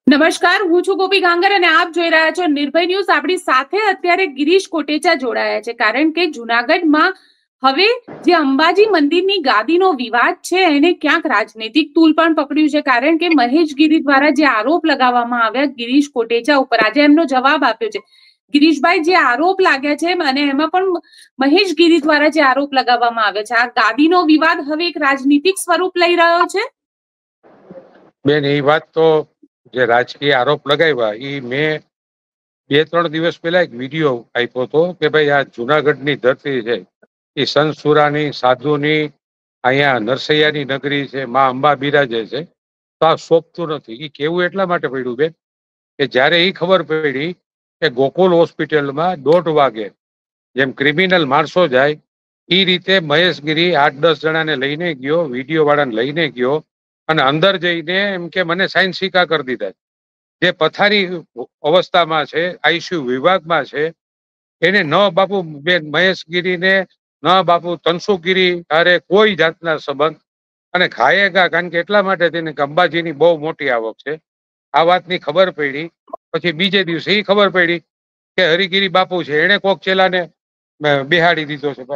નમસ્કાર, હું છું ગોપી ગાંગર અને આપ જોઈ રહ્યા છો નિર્ભય ન્યૂઝ. આપણી સાથે અત્યારે ગિરીશ કોટેચા જોડાયા છે, કારણ કે જુનાગઢમાં હવે જે અંબાજી મંદિરની ગાદીનો વિવાદ છે એને ક્યાંક રાજનૈતિક તૂલ પણ પકડ્યું છે, કારણ કે મહેશગીરી દ્વારા જે આરોપ લગાવવામાં આવ્યા ગિરીશ કોટેચા ઉપર, આજે એમનો જવાબ આપ્યો છે. ગિરીશભાઈ, જે આરોપ લાગ્યા છે અને એમાં પણ મહેશગીરી દ્વારા જે આરોપ લગાવવામાં આવ્યા છે, આ ગાદીનો વિવાદ હવે એક રાજનીતિક સ્વરૂપ લઈ રહ્યો છે. બેન, એ વાત તો જે રાજકીય આરોપ લગાવ્યા એ મેં 2-3 દિવસ પહેલા એક વિડીયો આપ્યો હતો કે ભાઈ આ જુનાગઢની ધરતી છે એ સંતસુરાની સાધુની અહીંયા નરસૈયાની નગરી છે, માં અંબા બિરાજે છે, તો આ શોભતું નથી. એ કેવું એટલા માટે પડ્યું બેન કે જ્યારે એ ખબર પડી કે ગોકુલ હોસ્પિટલમાં 1:30 વાગે જેમ ક્રિમિનલ માણસો જાય એ રીતે મહેશગીરી 8-10 જણાને લઈને ગયો, વિડીયો વાળાને લઈને ગયો અને અંદર જઈને એમ કે મને સાઈન સિક્કા કરી દીધા. જે પથારી અવસ્થામાં છે, આઈસીયુ વિભાગમાં છે, એને ન બાપુ બેન મહેશગીરીને ન બાપુ તનસુખગીરી અરે કોઈ જાતના સંબંધ અને ખાયેગા, કારણ કે એટલા માટે તેને અંબાજીની બહુ મોટી આવક છે. આ વાતની ખબર પડી પછી બીજે દિવસે એ ખબર પડી કે હરિગીરી બાપુ છે એને કોક ચેલાને બેહાડી દીધો છે.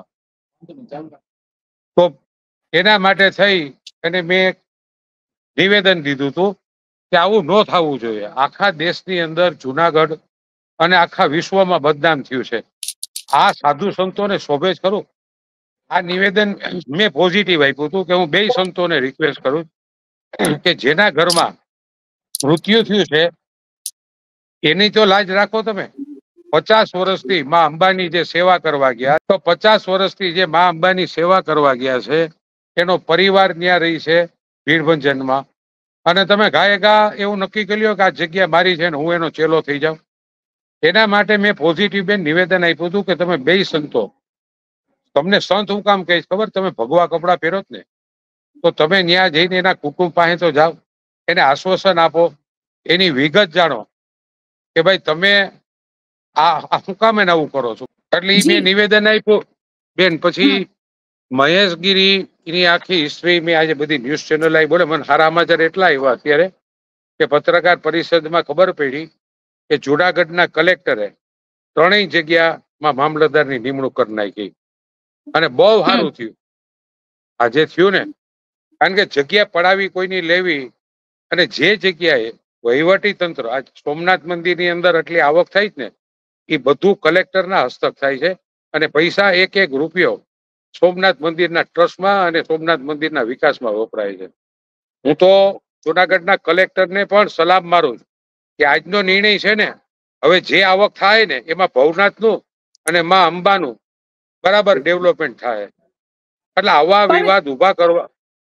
તો એના માટે થઈ અને મેં નિવેદન દીધું હતું કે આવું ન થવું જોઈએ. આખા દેશની અંદર જુનાગઢ અને આખા વિશ્વમાં બદનામ થયું છે. આ સાધુ સંતોને શોભે જ ખરું. આ નિવેદન મેં પોઝિટિવ આપ્યું હતું કે હું 2 સંતોને રિક્વેસ્ટ કરું કે જેના ઘરમાં મૃત્યુ થયું છે એની તો લાજ રાખો. તમે 50 વર્ષથી માં અંબાની જે સેવા કરવા ગયા, તો 50 વર્ષથી જે માં અંબાની સેવા કરવા ગયા છે એનો પરિવાર ત્યાં રહી છે ભીડભંજનમાં, અને તમે ગાયેગા એવું નક્કી કરી લ્યો કે આ જગ્યા મારી છે ને હું એનો ચેલો થઈ જાઉં. એના માટે મેં પોઝિટિવ બેન નિવેદન આપ્યું હતું કે તમે 2 સંતો, તમને સંત હું કામ કહીશ ખબર, તમે ભગવા કપડા પહેરો જ ને તો તમે ત્યાં જઈને એના કુટુંબ પાસે તો જાઓ, એને આશ્વાસન આપો, એની વિગત જાણો કે ભાઈ તમે આ શું કામ એને આવું કરો છો. એટલે મેં નિવેદન આપ્યું બેન. પછી મહેશગીરી એની આખી હિસ્ટ્રી મેં આજે બધી ન્યૂઝ ચેનલ આવી બોલે, મને સારા સમાચાર એટલા આવ્યા અત્યારે કે પત્રકાર પરિષદમાં ખબર પડી કે જુનાગઢના કલેક્ટરે 3 જગ્યામાં મામલતદારની નિમણૂક કરી નાખી અને બહુ સારું થયું આજે થયું ને, કારણ કે જગ્યા પડાવી કોઈની લેવી, અને જે જગ્યાએ વહીવટી તંત્ર આજ સોમનાથ મંદિરની અંદર આટલી આવક થાય જ ને એ બધું કલેક્ટરના હસ્તક થાય છે, અને પૈસા 1-1 રૂપિયો સોમનાથ મંદિરના ટ્રસ્ટમાં અને સોમનાથ મંદિરના વિકાસમાં વપરાય છે. હું તો જુનાગઢના કલેક્ટરને પણ સલામ મારું છું કે આજનો નિર્ણય છે ને, હવે જે આવક થાય ને એમાં ભવનાથનું અને માં અંબાનું બરાબર ડેવલપમેન્ટ થાય. એટલે આવા વિવાદ ઉભા કરવા.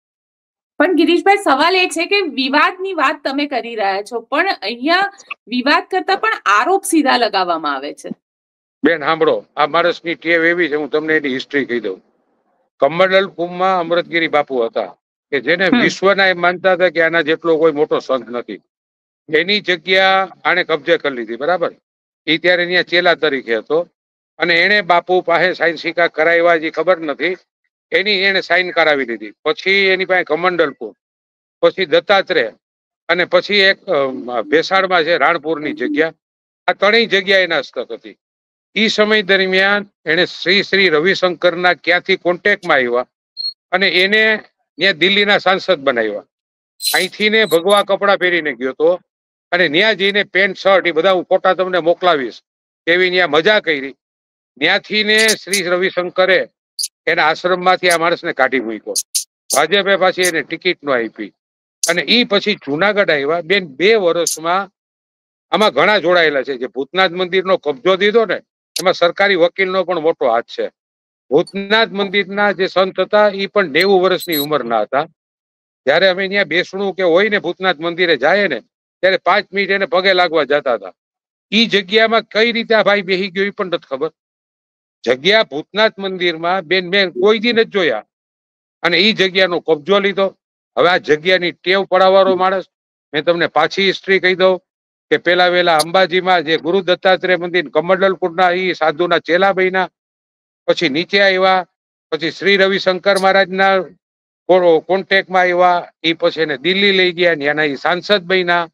પણ ગિરીશભાઈ, સવાલ એ છે કે વિવાદની વાત તમે કરી રહ્યા છો, પણ અહીંયા વિવાદ કરતા પણ આરોપ સીધા લગાવવામાં આવે છે. બેન સાંભળો, આ માણસની ટેવ એવી છે, હું તમને એની હિસ્ટ્રી કહી દઉં. કમંડલ કુંભમાં અમૃતગીરી બાપુ હતા કે જેને વિશ્વના એમ માનતા હતા કે આના જેટલો કોઈ મોટો સંત નથી. એની જગ્યા આને કબજે કરી લીધી, બરાબર. એ ત્યારે ત્યાં ચેલા તરીકે હતો અને એને બાપુ પાસે સાઈન સિક્કા કરાવ્યા જે ખબર નથી, એની એને સાઈન કરાવી દીધી. પછી એની પાસે કમંડલ કુંભ, પછી દત્તાત્રેય, અને પછી એક ભેસાણમાં છે રાણપુરની જગ્યા. આ 3 જગ્યા એના હસ્તક હતી. એ સમય દરમિયાન એને શ્રી રવિશંકરના ક્યાંથી કોન્ટેક્ટમાં આવ્યા અને એને ત્યાં દિલ્હીના સાંસદ બનાવ્યા. અહીંથી ને ભગવા કપડા પહેરીને ગયો હતો અને ત્યાં જઈને પેન્ટ શર્ટ, એ બધા હું ફોટા તમને મોકલાવીશ, એવી ત્યાં મજા કરી. ત્યાંથી ને શ્રી રવિશંકરે એના આશ્રમમાંથી આ માણસને કાઢી મૂક્યો. ભાજપે પાછી એને ટિકિટ નો આપી અને એ પછી જુનાગઢ આવ્યા. બેન 2 વર્ષમાં આમાં ઘણા જોડાયેલા છે. જે ભૂતનાથ મંદિરનો કબજો દીધો ને એમાં સરકારી વકીલનો પણ મોટો હાથ છે. ભૂતનાથ મંદિરના જે સંત હતા એ પણ 90 વર્ષની ઉંમરના હતા. જયારે અમે ત્યાં બેસણું કે હોય ને ભૂતનાથ મંદિરે જાય ને ત્યારે 5 મિનિટ એને પગે લાગવા જતા હતા. એ જગ્યામાં કઈ રીતે આ ભાઈ બેસી ગયો એ પણ નથી ખબર. જગ્યા ભૂતનાથ મંદિરમાં બેન મેં કોઈ દી નથી જોયા અને એ જગ્યાનો કબજો લીધો. હવે આ જગ્યાની ટેવ પડાવવાનો માણસ. મેં તમને પાછી હિસ્ટ્રી કહી દઉં કે પેલા વેલા અંબાજીમાં જે ગુરુ દત્તાત્રેય મંદિર કમંડલપુરના એ સાધુના ચેલા બન્યા, પછી નીચે આવ્યા, પછી શ્રી રવિશંકર મહારાજના કોન્ટેક્ટમાં આવ્યા, એ પછી એને દિલ્હી લઈ ગયા, ત્યાંના એ સાંસદ બન્યા.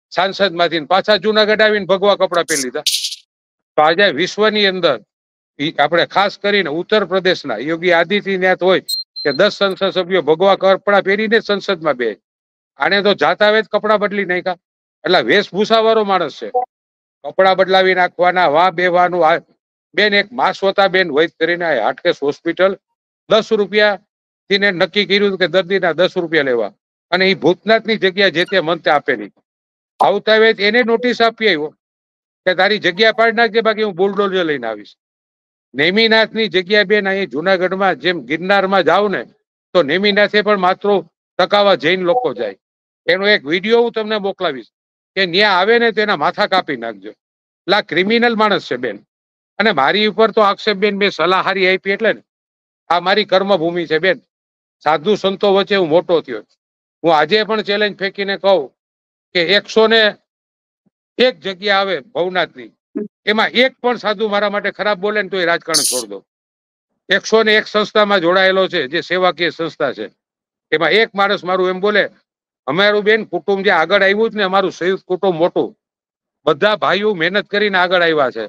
સાંસદમાંથી પાછા જુનાગઢ આવીને ભગવા કપડા પહેરી લીધા. તો આજે વિશ્વની અંદર આપણે ખાસ કરીને ઉત્તર પ્રદેશના યોગી આદિત્યનાથ હોય કે 10 સંસદ સભ્યો ભગવા કપડા પહેરીને સંસદમાં બે. આને તો જાતા વેત કપડા બદલી નાખ્યા. એટલે વેશભૂષા વાળો માણસ છે. કપડા બદલાવી નાખવાના, વાહ બેવાનું. બેન એક માસવતા બેન વૈદ કરીને હાટકેશ હોસ્પિટલ 10 રૂપિયા થી નક્કી કર્યું કે દર્દીના 10 રૂપિયા લેવા, અને એ ભૂતનાથની જગ્યા જે તે મંતે આપેલી. આવતા વેત એને નોટિસ આપી આવ્યો કે તારી જગ્યા પાડી નાખજે, બાકી હું બુલડોઝર લઈને આવીશ. નેમિનાથની જગ્યા બેન અહીં જુનાગઢમાં જેમ ગિરનારમાં જાવ ને, તો નેમિનાથે પણ માત્ર ટકાવા જૈન લોકો જાય. એનો એક વિડીયો હું તમને મોકલાવીશ કે ન્યા આવે ને તેના માથા કાપી નાખજો. એટલે આ ક્રિમિનલ માણસ છે બેન. અને મારી ઉપર તો આક્ષેપ બેન, મેં સલાહ હારી આપી એટલે ને આ મારી કર્મભૂમિ છે બેન. સાધુ સંતો વચ્ચે હું મોટો થયો. હું આજે પણ ચેલેન્જ ફેંકીને કહું કે 101 જગ્યા આવે ભવનાથની, એમાં એક પણ સાધુ મારા માટે ખરાબ બોલે ને તો એ રાજકારણ છોડ દો. 101 સંસ્થામાં જોડાયેલો છે, જે સેવાકીય સંસ્થા છે. એમાં એક માણસ મારું એમ બોલે, અમારું બેન કુટુંબ જે આગળ આવ્યું છે ને, અમારું સંયુક્ત કુટુંબ મોટું, બધા ભાઈઓ મહેનત કરીને આગળ આવ્યા છે.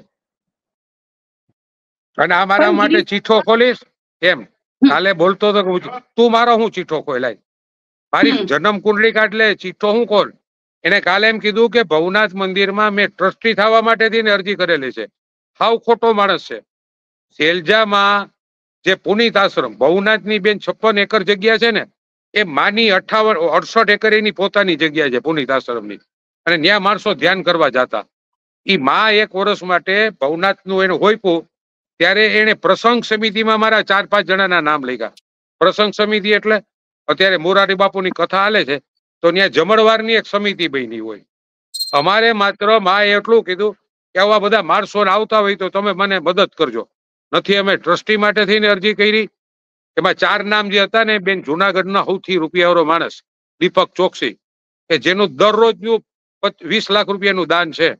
અને આ મારા માટે ચીઠો ખોલીશ એમ કાલે બોલતો હતો, તું મારો હું ચીઠો ખોલાય, મારી જન્મ કુંડળી કાઢ લે, ચીઠો હું ખોલ. એને કાલે એમ કીધું કે ભવનાથ મંદિરમાં મેં ટ્રસ્ટી થવા માટેથી અરજી કરેલી છે. હાવ ખોટો માણસ છે. શેલજામાં જે પુનિત આશ્રમ ભવનાથની બેન 56 એકર જગ્યા છે ને, એ માની 68 એકર એની પોતાની જગ્યા છે પુનિત આશ્રમની. અને ત્યાં માણસો ધ્યાન કરવા જતા. એ માં 1 વર્ષ માટે ભવનાથનું એને હોઈપું ત્યારે એને પ્રસંગ સમિતિમાં મારા 4-5 જણાના નામ લખ્યા. પ્રસંગ સમિતિ એટલે અત્યારે મોરારી બાપુની કથા હાલે છે તો ત્યાં જમણવારની એક સમિતિ બની હોય. અમારે માત્ર માં એટલું કીધું કે આવા બધા માણસો આવતા હોય તો તમે મને મદદ કરજો. નથી અમે ટ્રસ્ટી માટે થઈને અરજી કરી. એમાં 4 નામ જે હતા ને બેન, જુનાગઢના સૌથી રૂપિયાવાળો માણસ દીપક ચોકસી, કે જેનું દરરોજનું 20 લાખ રૂપિયાનું દાન છે.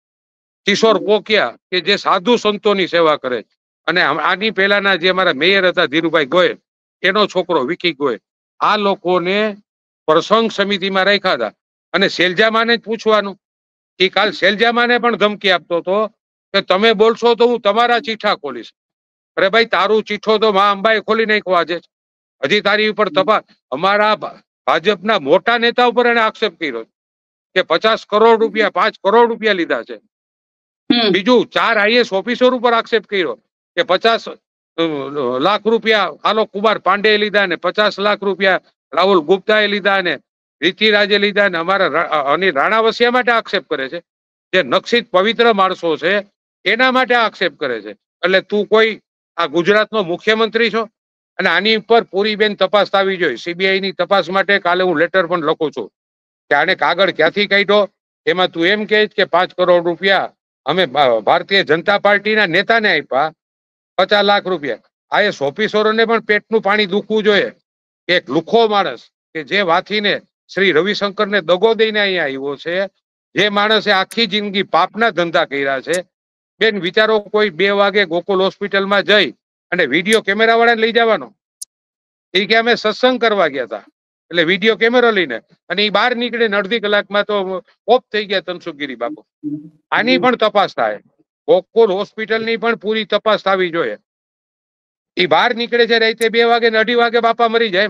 કિશોર પોકિયા, કે જે સાધુ સંતોની સેવા કરે. અને આની પહેલાના જે અમારા મેયર હતા ધીરુભાઈ ગોયલ, એનો છોકરો વિકી ગોયલ. આ લોકોને પ્રસંગ સમિતિમાં રાખ્યા હતા. અને શેલજામાને જ પૂછવાનું, એ કાલ શેલજામાને પણ ધમકી આપતો હતો કે તમે બોલશો તો હું તમારા ચીઠા ખોલીશ. અરે ભાઈ, તારું ચીઠો તો મા અંબાએ ખોલી નાખ્યો આજે. હજી તારી ઉપર તપાસ. અમારા ભાજપના મોટા નેતા ઉપર એને આક્ષેપ કર્યો કે 50 કરોડ રૂપિયા 5 કરોડ રૂપિયા લીધા છે. બીજું 4 IAS ઓફિસર ઉપર આક્ષેપ કર્યો કે 50 લાખ રૂપિયા આલોક કુમાર પાંડે લીધા ને 50 લાખ રૂપિયા રાહુલ ગુપ્તાએ લીધા ને રીતિરાજે લીધા ને અમારા અનિલ રાણાવસિયા માટે આક્ષેપ કરે છે. જે નક્ષિત પવિત્ર માણસો છે એના માટે આક્ષેપ કરે છે. એટલે તું કોઈ આ ગુજરાતનો મુખ્યમંત્રી છો? અને આની ઉપર પૂરી બેન તપાસ થવી જોઈએ. CBI ની તપાસ માટે કાલે હું લેટર પણ લખું છું કે આને કાગળ ક્યાંથી કાઢ્યો. એમાં તું એમ કહે કે 5 કરોડ રૂપિયા અમે ભારતીય જનતા પાર્ટીના નેતાને આપ્યા, 50 લાખ રૂપિયા IAS ઓફિસરોને પણ પેટનું પાણી દુખવું જોઈએ. એક લુખો માણસ કે જે વાથીને શ્રી રવિશંકરને દગો દઈને અહીંયા આવ્યો છે, જે માણસે આખી જિંદગી પાપના ધંધા કર્યા છે. બેન વિચારો, કોઈ 2 વાગે ગોકુલ હોસ્પિટલમાં જઈ અને વિડીયો કેમેરા વાળાને લઈ જવાનો. એ કે અમે સત્સંગ કરવા ગયા હતા એટલે વિડીયો કેમેરો લઈને, અને એ બહાર નીકળીને અડધી કલાકમાં તો ઓફ થઈ ગયા તનસુખગીરી બાપુ. આની પણ તપાસ થાય. ગોકુલ હોસ્પિટલની પણ પૂરી તપાસ થવી જોઈએ. એ બહાર નીકળે છે રાતે 2 વાગે ને 2:30 વાગે બાપા મરી જાય.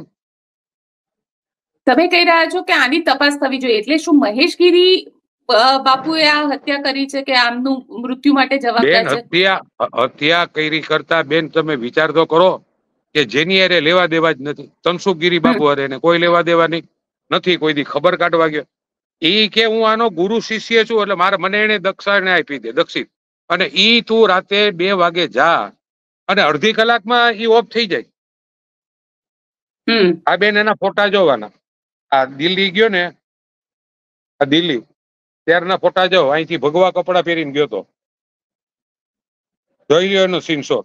તમે કહી રહ્યા છો કે આની તપાસ થવી જોઈએ, એટલે શું મહેશગીરી બાપુએ આ હત્યા કરી છે કે આમનું મૃત્યુ માટે જવાબદાર છે? હત્યા કરી કરતા બેન તમે વિચાર તો કરો કે જેની હારે લેવા દેવા જ નથી. તનસુખગીરી બાપુ હારે એને કોઈ લેવા દેવા નથી. કોઈ દી ખબર કાઢવા ગયો. એ કે હું આનો ગુરુ શિષ્ય છું એટલે મારે મને એને દક્ષિણા આપી દે, દક્ષિત. અને ઈ તું રાતે 2 વાગે જા અને અડધી કલાકમાં ઈ ઓફ થઈ જાય. આ બેન એના ફોટા જોવાના. આ દિલ્હી ગયો ને, આ દિલ્હી ત્યારના ફોટા જો. અહીંથી ભગવા કપડા પહેરીને ગયો તો. જોઈ લ્યો એનો સીનશોટ.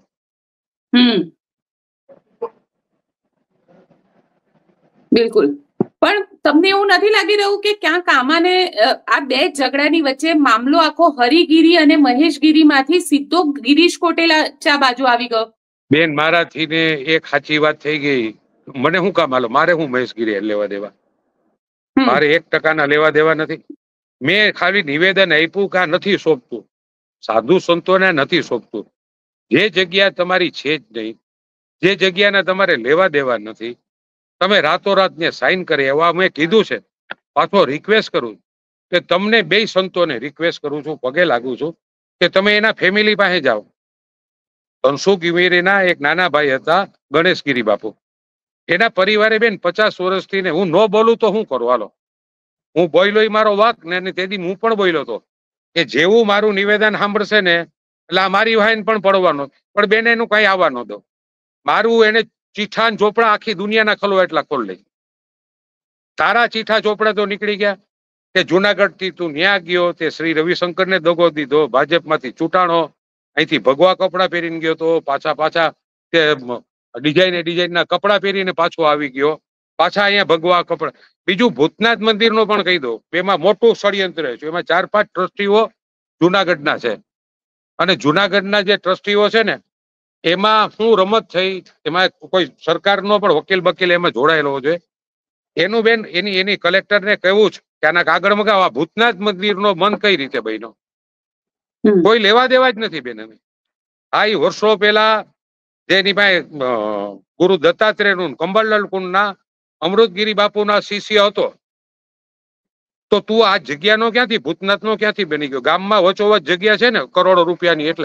બિલકુલ. પણ તમને એવું નથી લાગી રહ્યું કે ક્યાંક આમાંને આ 2 ઝઘડાની વચ્ચે મામલો આખો હરિગીરી અને મહેશગીરી માંથી સીધો ગિરીશ કોટેચા બાજુ આવી ગયો? બેન મારાથી ને એક સાચી વાત થઈ ગઈ. મને શું કામ હાલો? મારે હું મહેશગીરી લેવા દેવા? મારે 1% લેવા દેવા નથી. મેં ખાલી નિવેદન આપ્યું કે આ નથી સોંપતું, સાધુ સંતોને નથી સોંપતું. જે જગ્યા તમારી છે જ નહીં, જે જગ્યાને તમારે લેવા દેવા નથી, તમે રાતોરાત ને સાઈન કરે એવા મેં કીધું છે. પાછો રિક્વેસ્ટ કરું કે તમને બે સંતોને રિક્વેસ્ટ કરું છું, પગે લાગુ છું કે તમે એના ફેમિલી પાસે જાઓ. ધનસુખગીરીના એક નાના ભાઈ હતા ગણેશગીરી બાપુ, એના પરિવારે બેન 50 વર્ષથી ને હું ન બોલું તો હું કરું? હાલો, હું બોલ્યો મારો વાક ને તેથી હું પણ બોલ્યો હતો કે જેવું મારું નિવેદન સાંભળશે ને એટલે આ મારી વાહીન પણ પડવાનો, પણ બેન એનું કઈ આવવા ન દો. મારું એને ચીઠા ચોપડા આખી દુનિયાના ખોલવા એટલા ખોલ લઈ. તારા ચીઠા ચોપડા તો નીકળી ગયા કે જુનાગઢ થી તું ન્યા ગયો, તે શ્રી રવિશંકર ને દગો દીધો, ભાજપમાંથી ચૂંટાણો, અહીંથી ભગવા કપડા પહેરીને ગયો તો પાછા તે ડિઝાઇન ના કપડા પહેરીને પાછો આવી ગયો, પાછા અહીંયા ભગવા કપડા. બીજું ભૂતનાથ મંદિર નો પણ કહી દો, એમાં મોટું ષડયંત્ર છે. એમાં 4-5 ટ્રસ્ટીઓ જુનાગઢના છે, અને જુનાગઢના જે ટ્રસ્ટીઓ છે ને એમાં શું રમત થઈ, એમાં કોઈ સરકારનો પણ વકીલ એમાં જોડાયેલો છે. એનું બેન એની કલેક્ટરને કહેવું છે કે આના કાગળ મગાવવા. ભૂતનાથ મંદિરનો બંધ કઈ રીતે બન્યો? કોઈ લેવા દેવા જ નથી બેન. આ વર્ષો પહેલા જેની પાસે ગુરુ દત્તાત્રેય નું કંબળલાલ કુંડના અમૃતગીરી બાપુના શિષ્ય હતો, તો તું આ જગ્યાનો ક્યાંથી, ભૂતનાથનો ક્યાંથી બની ગયો? ગામમાં વચોવચ જગ્યા છે ને કરોડો રૂપિયાની. એટલે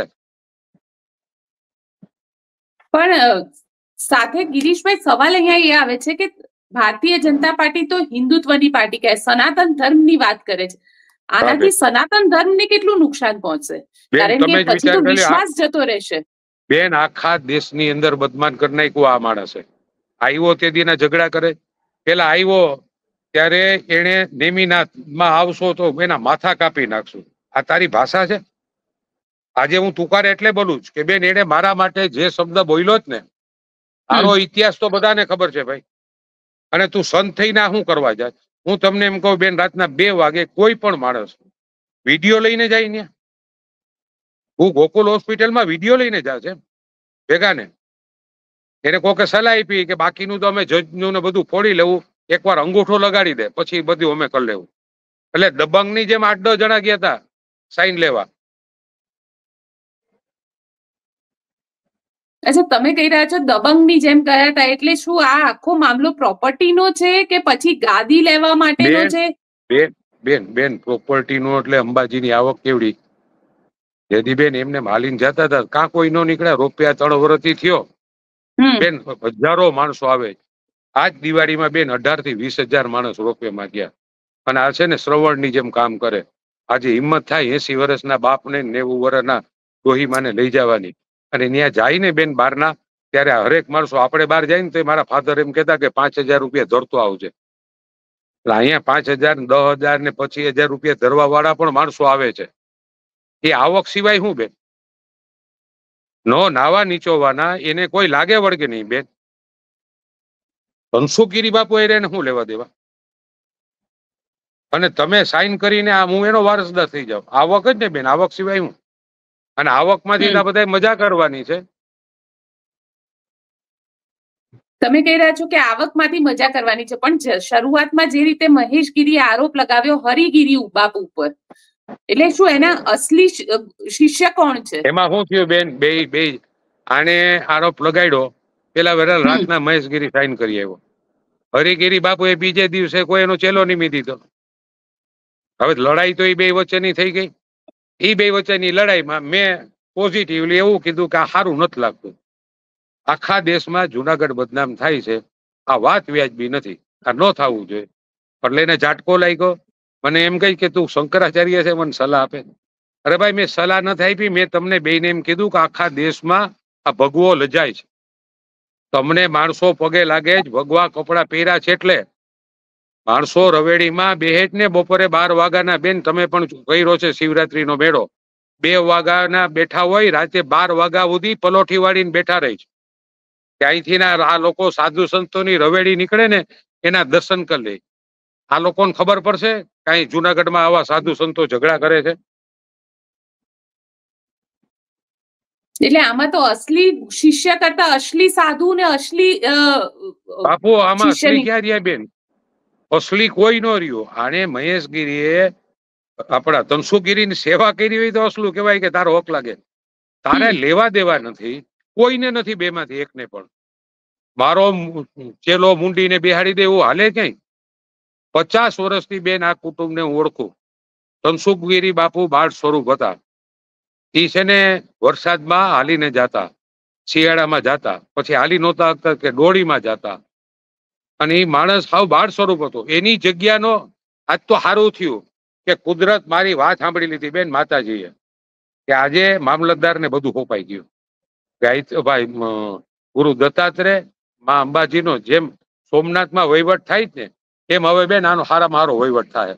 પણ સાથે ગિરીશભાઈ સવાલ અહીંયા એ આવે છે કે ભારતીય જનતા પાર્ટી તો હિન્દુત્વની પાર્ટી કહે, સનાતન ધર્મની વાત કરે છે. આનાથી સનાતન ધર્મને કેટલું નુકસાન પહોંચશે? કારણ કે પછી તો વિશ્વાસ જતો રહેશે. બેન આખા દેશની અંદર બદમાન કરી નાખ્યું આ માણસે. આવ્યો તે દીના ઝઘડા કરે, પેલા આવ્યો ત્યારે એને નેમિનાથમાં આવશો તો એના માથા કાપી નાખશું. આ તારી ભાષા છે? આજે હું તુકારે એટલે બોલું છું કે બેન એને મારા માટે જે શબ્દ બોલ્યો જ ને, આનો ઇતિહાસ તો બધાને ખબર છે ભાઈ. અને તું સંત થઈને શું કરવા જાય? હું તમને એમ કહું બેન, રાતના 2 વાગે કોઈ પણ માણસ વિડીયો લઈને જાય ને, હું ગોકુલ હોસ્પિટલમાં વિડીયો લઈને જાય છે ભેગા ને, એને કોકે સલાહ આપી કે બાકીનું તો અમે જજનું ને બધું ફોડી લેવું, એકવાર અંગૂઠો લગાડી દે પછી બધું અમે કરી લેવું. એટલે દબંગની જેમ 8-10 જણા ગયા હતા સાઈન લેવા. અચ્છા, તમે કહી રહ્યા છો દબંગની જેમ ગયા હતા, એટલે શું આ આખો મામલો પ્રોપર્ટીનો છે કે પછી ગાદી લેવા માટેનો છે? બેન પ્રોપર્ટીનો એટલે અંબાજીની આવક કેવડી જેથી બેન એમને માલીને જતા હતા, કાં કોઈ નો નીકળ્યા. રૂપિયા 3 વર્ષથી થયો બેન, હજારો માણસો આવે. આજ દિવાળીમાં બેન 18 થી 20,000 માણસ રોપવેમાં ગયા. અને આ છે ને શ્રવણની જેમ કામ કરે. આજે હિંમત થાય 80 વર્ષના બાપને 90 વર્ષના ડોહીમાને લઈ જવાની, અને ત્યાં જાય ને બેન બહારના, ત્યારે હરેક માણસો, આપણે બહાર જાય ને તો મારા ફાધર એમ કહેતા કે 5,000 રૂપિયા ધરતો આવજે. એટલે અહીંયા 5,000, 10,000 ને 25,000 રૂપિયા ધરવા વાળા પણ માણસો આવે છે. એ આવક સિવાય શું બેન? નો નાવા નીચોવાના એને કોઈ લાગે વળગે નહીં બેન. ધનસુખગીરી બાપુ એને શું લેવા દેવા? અને તમે સાઈન કરીને હું એનો વારસદાર થઈ જાવ. આવક જ ને બેન, આવક સિવાય હું? અને આવકમાંથી તો બધા મજા કરવાની છે. તમે કહી રહ્યા છો કે આવકમાંથી મજા કરવાની છે, પણ શરૂઆતમાં જે રીતે મહેશગીરીએ આરોપ લગાવ્યો હરિગીરી બાપુ ઉપર, એટલે શું એના અસલી શિષ્ય કોણ છે? એમાં શું થયું બેન, બે આને આરોપ લગાડ્યો, પેલા વેરા રાતના મહેશગીરી સાઈન કરી આવ્યો. હરિગીરી બાપુ એ બીજે દિવસે કોઈ એનો ચેલો નિમી દીધો. હવે લડાઈ તો એ બે વચ્ચેની થઈ ગઈ. એ બે વચ્ચેની લડાઈમાં મેં પોઝિટિવલી એવું કીધું કે આ સારું નથી લાગતું. આખા દેશમાં જુનાગઢ બદનામ થાય છે, આ વાત વ્યાજબી નથી, આ ન થવું જોઈએ. એટલે એને ઝાટકો લાગ્યો. મને એમ કહી કે તું શંકરાચાર્ય છે, મને સલાહ આપે. અરે ભાઈ, મેં સલાહ નથી આપી, મેં તમને બેને એમ કીધું કે આખા દેશમાં આ ભગવો લજાય છે. તમને માણસો પગે લાગે જ, ભગવા કપડા પહેર્યા છે. એટલે માણસો રવેડીમાં બેહે જ ને. બપોરે 12 વાગ્યાના બેન, તમે પણ કર્યો છે શિવરાત્રીનો મેળો, 2 વાગ્યાના બેઠા હોય, રાતે 12 વાગ્યા સુધી પલોઠી વાળીને બેઠા રહી છે. ત્યાંથી ના આ લોકો સાધુ સંતોની રવેડી નીકળે ને એના દર્શન કરી લે. આ લોકોને ખબર પડશે કઈ જુનાગઢમાં આવા સાધુ સંતો ઝઘડા કરે છે? એટલે આમાં તો અસલી શિષ્ય કરતા અસલી સાધુ ને અસલી બાપુ આમાં અસલી ક્યાં રહ્યા બેન? અસલી કોઈ નો રહ્યો. આને મહેશગીરીએ આપણા તનસુગીરીની સેવા કરી હોય તો અસલું કહેવાય કે તારો હક લાગે. તારે લેવા દેવા નથી, કોઈને નથી, બેમાંથી એકને પણ. મારો ચેલો મુંડીને બેહાડી દે એવું હાલે ક્યાંય? 50 વર્ષથી બેન આ કુટુંબને હું ઓળખું. તનસુખગીરી બાપુ બાળ સ્વરૂપ હતા. ઈ છે ને વરસાદમાં હાલીને જાતા, શિયાળામાં જાતા, પછી હાલી નહોતા કે ડોળીમાં જાતા. અને એ માણસ હાવ બાળ સ્વરૂપ હતો. એની જગ્યાનો આજ તો સારું થયું કે કુદરત મારી વાત સાંભળી લીધી બેન માતાજીએ, કે આજે મામલતદારને બધું સોંપાઈ ગયું. ભાઈ ગુરુ દત્તાત્રેય માં અંબાજીનો જેમ સોમનાથમાં વહીવટ થાય ને એમ હવે બેન આનો સારામાં સારો વહીવટ થાય.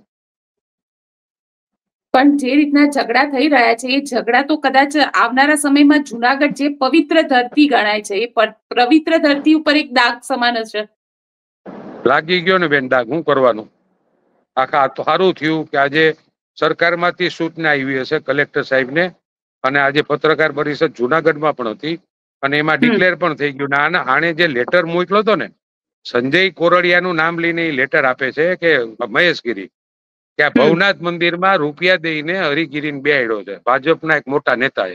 પણ જે રીતના ઝઘડા થઈ રહ્યા છે એ ઝઘડા તો કદાચ આવનારા સમયમાં જુનાગઢ જે પવિત્ર ધરતી ગણાય છે એ પવિત્ર ધરતી ઉપર એક દાગ સમાન હશે. લાગી ગયો ને બેન દાગ, શું કરવાનું? આખા તો સારું થયું કે આજે સરકારમાંથી સૂચના આવી હશે કલેક્ટર સાહેબને, અને આજે પત્રકાર પરિષદ જુનાગઢમાં પણ હતી અને એમાં ડિક્લેર પણ થઈ ગયું. આણે જે લેટર મોકલો હતો ને, સંજય કોરડિયાનું નામ લઈને એ લેટર આપે છે કે મહેશગીરી કે આ ભવનાથ મંદિરમાં રૂપિયા દઈને હરિગીરીને બેહાડ્યો છે. ભાજપના એક મોટા નેતાએ,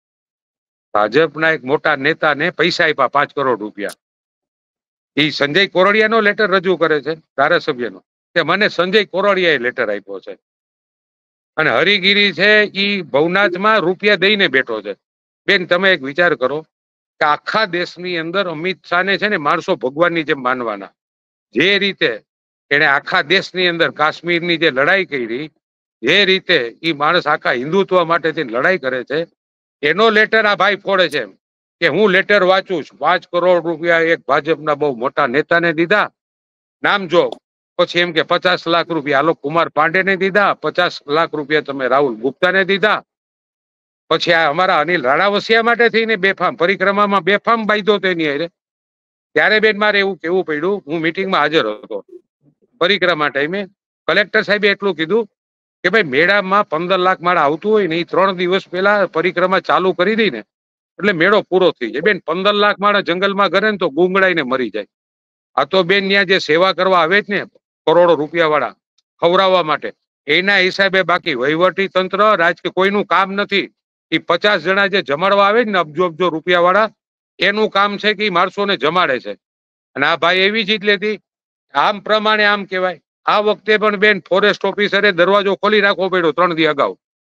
ભાજપના એક મોટા નેતાને પૈસા આપ્યા 5 કરોડ રૂપિયા. એ સંજય કોરડિયાનો લેટર રજૂ કરે છે, ધારાસભ્યનો, કે મને સંજય કોરડિયાએ લેટર આપ્યો છે. અને હરિગીરી છે એ ભવનાથમાં રૂપિયા દઈને બેઠો છે. બેન તમે એક વિચાર કરો કે આખા દેશની અંદર અમિત શાહને છે ને માણસો ભગવાનની જેમ માનવાના. જે રીતે એને આખા દેશની અંદર કાશ્મીરની જે લડાઈ કરી, જે રીતે એ માણસ આખા હિન્દુત્વ માટેથી લડાઈ કરે છે, એનો લેટર આ ભાઈ ફોડે છે કે હું લેટર વાંચું છું. 5 કરોડ રૂપિયા એક ભાજપના બહુ મોટા નેતાને દીધા, નામ જો. પછી એમ કે 50 લાખ રૂપિયા આલોક કુમાર પાંડેને દીધા, 50 લાખ રૂપિયા તમે રાહુલ ગુપ્તાને દીધા. પછી આ અમારા અનિલ રાણાવસિયા માટે થઈને બેફામ પરિક્રમામાં બેફામ બાંધ્યો તેની હારે. ત્યારે બેન મારે એવું કેવું પડ્યું, હું મિટિંગમાં હાજર હતો પરિક્રમા ટાઈમે, કલેક્ટર સાહેબે એટલું કીધું કે ભાઈ મેળામાં 15 લાખ માળા આવતું હોય ને એ 3 દિવસ પહેલા પરિક્રમા ચાલુ કરી દઈ ને એટલે મેળો પૂરો થઈ જાય. બેન 15 લાખ માળા જંગલમાં કરે ને તો ગુંગળાઈને મરી જાય. આ તો બેન ત્યાં જે સેવા કરવા આવે જ ને કરોડો રૂપિયા વાળા ખવડાવવા માટે, એના હિસાબે, બાકી વહીવટી તંત્ર રાજકીય કોઈનું કામ નથી. એ 50 જણા જે જમાડવા આવે ને અબજો અબજો રૂપિયા વાળા, એનું કામ છે કે માણસોને જમાડે છે. અને આ ભાઈ એવી જીત લેતી, આમ પ્રમાણે આમ કહેવાય. આ વખતે પણ બેન ફોરેસ્ટ ઓફિસરે દરવાજો ખોલી રાખવો પડ્યો 3 દી અગાઉ.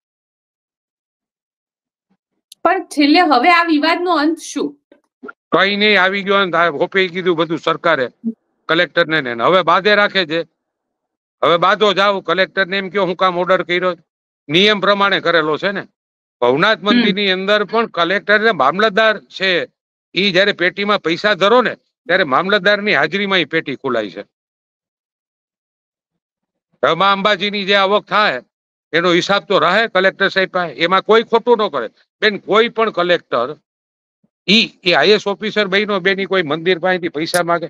પણ છેલ્લે હવે આ વિવાદનો અંત શું? કઈ નહીં, આવી ગયો હોપી કીધું બધું સરકારે કલેક્ટરને ને હવે બાધે રાખે છે. હવે બાધો જાવ, કલેક્ટરને એમ કયો હું કામ ઓર્ડર કર્યો, નિયમ પ્રમાણે કરેલો છે ને. ભવનાથ મંદિરની અંદર પણ કલેક્ટર મામલતદાર છે, ઈ જયારે પેટીમાં પૈસા ધરો ને ત્યારે મામલતદારની હાજરીમાં એ પેટી ખોલાય છે. રમા અંબાજીની જે આવક થાય એનો હિસાબ તો રહે કલેક્ટર સાહેબ પાસે, એમાં કોઈ ખોટું ન કરે બેન. કોઈ પણ કલેક્ટર એ આઈએસ ઓફિસર બહેનો બેની કોઈ મંદિર પાસેથી પૈસા માંગે?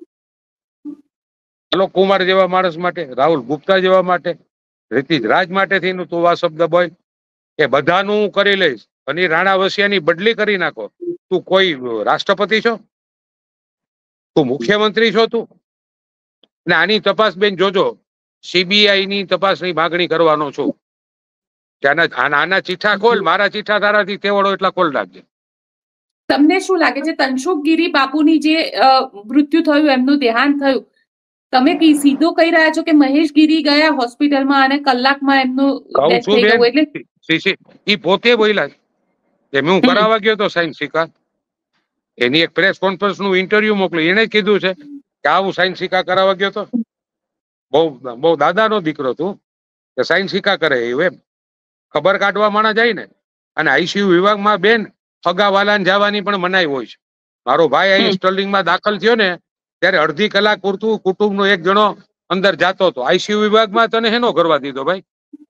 આલોક કુમાર જેવા માણસ માટે, રાહુલ ગુપ્તા જેવા માટે, રિતિજ રાજ માટે થઈને તું આ શબ્દ બોલ કે બધાનું હું કરી લઈશ અને રાણાવસિયાની બદલી કરી નાખો. તું કોઈ રાષ્ટ્રપતિ છો? તું મુખ્યમંત્રી છો? તું ને આની તપાસ બેન જોજો, સીબીઆઈ ની તપાસની માગણી કરવાનો છું. આના ચીઠા ખોલ, મારા ચીઠા તારાથી તેવડો એટલા ખોલ નાખજે. તમને શું લાગે છે તનસુખગીરી બાપુની જે મૃત્યુ થયું, એમનું દેહાંત થયું, તમે સીધો કહી રહ્યા છો કે મહેશગીરી ગયા હોસ્પિટલમાં અને કલાકમાં એમનું ડેથ થઈ ગયું? એટલે ઈ પોતે બોલ્યા કે હું કરાવવા ગયો તો સાયન્સ સિક્કા, એની એક પ્રેસ કોન્ફરન્સ નું ઇન્ટરવ્યુ મોકલ્યું, એને કીધું છે કે આવું સાયન્સ સિક્કા કરાવવા ગયો તો. બહુ દાદાનો દીકરો તું કે સાયન્સ સિક્કા કરે એવું એમ ખબર કાઢવા માણા જાય ને. અને આઈસીયુ વિભાગમાં બેન ફગાવાલાને જવાની પણ મનાઈ હોય છે. મારો ભાઈ અહીં સ્ટર્લિંગમાં દાખલ થયો ને ત્યારે અડધી કલાક પૂરતું કુટુંબનો એક જણો અંદર જાતો હતો. આઈસીયુ વિભાગમાં તને હેનો કરવા દીધો ભાઈ?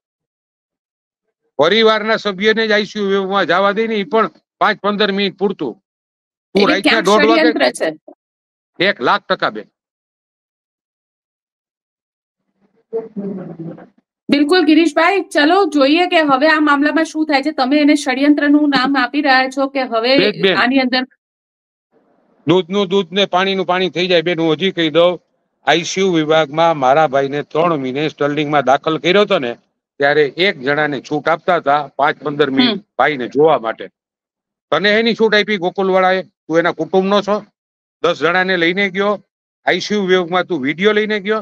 પરિવારના સભ્યને જ આઈસીયુ વિભાગમાં જવા દે ને, એ પણ 5-15 મિનિટ પૂરતું. તું રાખ્યા 1:30 વાગે 1,00,000% બેન. બિલકુલ ગિરીશભાઈ, ચલો જોઈએ કે હવે આ મામલામાં શું થાય છે. તમે એને ષડયંત્રનું નામ આપી રહ્યા છો કે હવે આની અંદર દૂધનું દૂધ ને પાણીનું પાણી થઈ જાય. બેન હું હજી કહી દઉં, આઈસીયુ વિભાગમાં મારા ભાઈને 3 મહિને સ્ટર્લિંગમાં દાખલ કર્યો હતો ને ત્યારે એક જણાને છૂટ આપતા હતા 5-15 મિનિટ ભાઈને જોવા માટે. તને એની છૂટ આપી ગોકુલવાળાએ? તું એના કુટુંબનો છો? 10 જણાને લઈને ગયો આઈસીયુ વિભાગમાં, તું વિડીયો લઈને ગયો?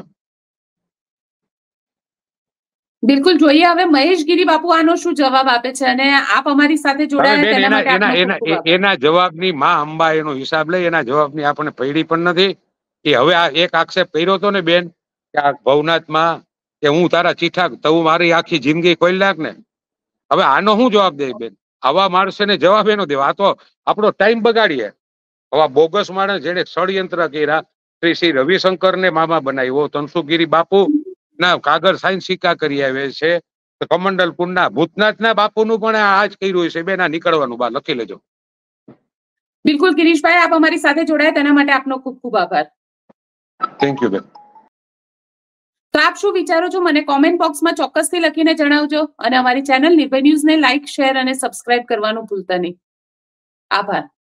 બિલકુલ જોઈએ હવે મહેશગીરી બાપુ આનો શું જવાબ આપે છે, અને આપ અમારી સાથે જોડાયા તેના માટે આપનો ખૂબ ખૂબ આભાર. એના જવાબની માં અંબા એનો હિસાબ લઈ, એના જવાબની આપણને પૈડી પણ નથી. કે હવે આ એક આક્ષેપ કર્યો હતો ને બેન કે આ ભવનાથમાં કે હું તારા ચીઠા તું મારી આખી જિંદગી ખોલી નાખ ને, હવે આનો શું જવાબ દે બેન? આવા માણસને જવાબ એનો દેવા? આ તો આપણો ટાઈમ બગાડીએ. આવા બોગસ માણસ જેને ષડયંત્ર કર્યા, શ્રી રવિશંકર ને મામા બનાવ્યો, તનસુગીરી બાપુ ના કાગળ સાઈન સિક્કા કરી આવે છે, કમંડલપુર ના ભૂતનાથ ના બાપુ નું પણ આ જ કર્યું છે. બેન આ નીકળવાનું બહાર લખી લેજો. બિલકુલ ગિરીશભાઈ, આપ અમારી સાથે જોડાયા તેના માટે આપનો ખૂબ ખૂબ આભાર. થેન્ક યુ બેન. તો આપ શું વિચારો છો મને કોમેન્ટ બોક્સમાં ચોક્કસથી લખીને જણાવજો, અને અમારી ચેનલ નિર્ભય ન્યૂઝને લાઇક, શેર અને સબસ્ક્રાઇબ કરવાનું ભૂલતા નહીં. આભાર.